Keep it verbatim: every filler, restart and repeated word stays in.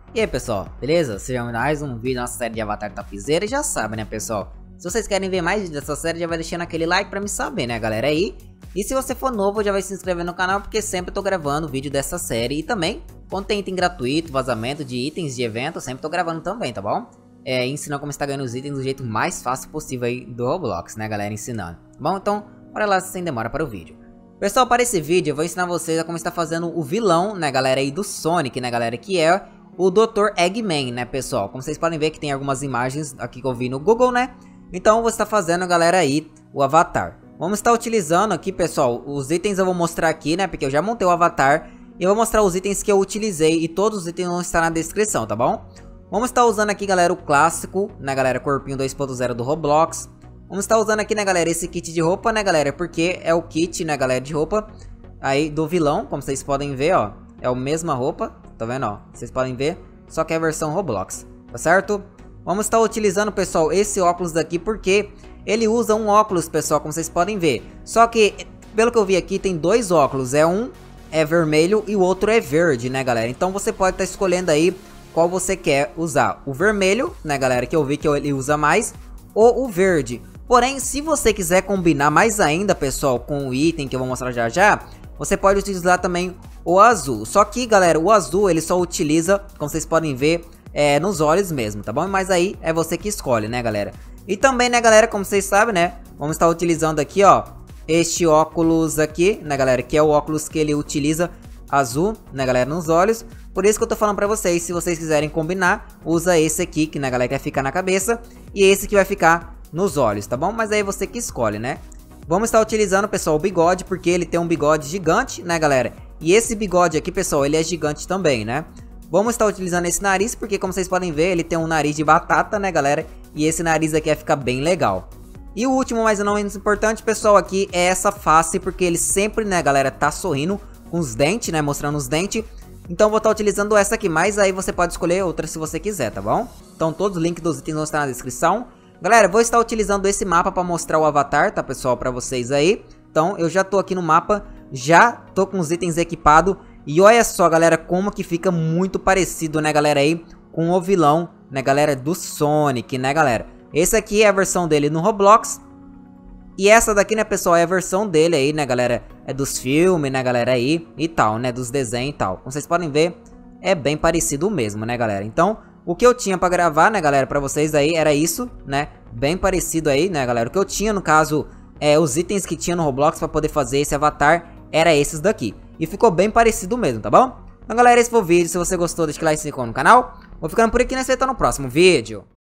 E aí pessoal, beleza? Sejam mais um vídeo da nossa série de Avatar Topzera. E já sabem, né pessoal, se vocês querem ver mais vídeos dessa série, já vai deixando aquele like pra me saber, né galera aí. E se você for novo, já vai se inscrever no canal, porque sempre eu tô gravando vídeo dessa série. E também, quando tem item gratuito, vazamento de itens de evento, eu sempre tô gravando também, tá bom? É, ensinando como está ganhando os itens do jeito mais fácil possível aí do Roblox, né galera, ensinando. Bom, então, bora lá sem demora para o vídeo. Pessoal, para esse vídeo eu vou ensinar vocês a como está fazendo o vilão, né galera aí do Sonic, né galera, que é o doutor Eggman, né pessoal. Como vocês podem ver que tem algumas imagens aqui que eu vi no Google, né. Então você está fazendo, galera, aí o avatar. Vamos estar utilizando aqui, pessoal, os itens eu vou mostrar aqui, né, porque eu já montei o avatar. E eu vou mostrar os itens que eu utilizei e todos os itens vão estar na descrição, tá bom? Vamos estar usando aqui, galera, o clássico, né galera, corpinho dois ponto zero do Roblox. Vamos estar usando aqui, né galera, esse kit de roupa, né galera, porque é o kit, né galera, de roupa aí do vilão, como vocês podem ver, ó. É a mesma roupa, tá vendo, ó? Vocês podem ver, só que é a versão Roblox, tá certo? Vamos estar utilizando, pessoal, esse óculos daqui porque ele usa um óculos, pessoal, como vocês podem ver. Só que, pelo que eu vi aqui, tem dois óculos, é um é vermelho e o outro é verde, né galera? Então você pode estar escolhendo aí qual você quer usar. O vermelho, né galera, que eu vi que ele usa mais, ou o verde. Porém, se você quiser combinar mais ainda, pessoal, com o item que eu vou mostrar já já, você pode utilizar também o azul. Só que, galera, o azul ele só utiliza, como vocês podem ver, é, nos olhos mesmo, tá bom? Mas aí é você que escolhe, né, galera? E também, né, galera, como vocês sabem, né, vamos estar utilizando aqui, ó, este óculos aqui, né, galera, que é o óculos que ele utiliza azul, né, galera, nos olhos. Por isso que eu tô falando pra vocês, se vocês quiserem combinar, usa esse aqui, que, né, galera, que vai ficar na cabeça, e esse que vai ficar nos olhos, tá bom? Mas aí você que escolhe, né? Vamos estar utilizando, pessoal, o bigode, porque ele tem um bigode gigante, né, galera? E esse bigode aqui, pessoal, ele é gigante também, né? Vamos estar utilizando esse nariz, porque como vocês podem ver, ele tem um nariz de batata, né, galera? E esse nariz aqui vai ficar bem legal. E o último, mas não menos importante, pessoal, aqui é essa face, porque ele sempre, né, galera, tá sorrindo com os dentes, né, mostrando os dentes. Então vou estar utilizando essa aqui, mas aí você pode escolher outra se você quiser, tá bom? Então todos os links dos itens vão estar na descrição. Galera, vou estar utilizando esse mapa para mostrar o avatar, tá, pessoal, para vocês aí. Então eu já tô aqui no mapa, já tô com os itens equipados. E olha só, galera, como que fica muito parecido, né, galera, aí com o vilão, né, galera, do Sonic, né, galera. Esse aqui é a versão dele no Roblox. E essa daqui, né, pessoal, é a versão dele aí, né, galera, é dos filmes, né, galera, aí e tal, né, dos desenhos e tal. Como vocês podem ver, é bem parecido mesmo, né, galera. Então, o que eu tinha pra gravar, né, galera, pra vocês aí, era isso, né, bem parecido aí, né, galera. O que eu tinha, no caso, é os itens que tinha no Roblox pra poder fazer esse avatar, era esses daqui. E ficou bem parecido mesmo, tá bom? Então, galera, esse foi o vídeo. Se você gostou, deixa o like e se inscreva no canal. Vou ficando por aqui, né, se no próximo vídeo.